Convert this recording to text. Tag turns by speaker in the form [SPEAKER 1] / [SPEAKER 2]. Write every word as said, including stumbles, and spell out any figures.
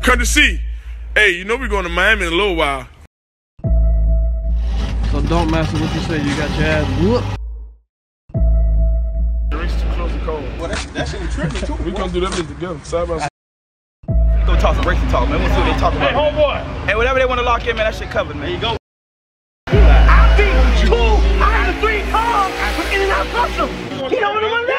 [SPEAKER 1] Come to see. Hey, you know we're going to Miami in a little while.
[SPEAKER 2] So Donkmaster, what you say? You got your ass whooped?
[SPEAKER 1] The race too close to cold.
[SPEAKER 3] Well, that, that shit was tripping too.
[SPEAKER 1] We gonna do that bitch together, side by side.
[SPEAKER 3] Go talk some racing talk, man. We'll see what they talk about.
[SPEAKER 1] Hey, homeboy.
[SPEAKER 3] Hey, whatever they want to lock in, man, that shit covered, man. There you go.
[SPEAKER 4] I beat two out of the three cars in and out custom. He don't want to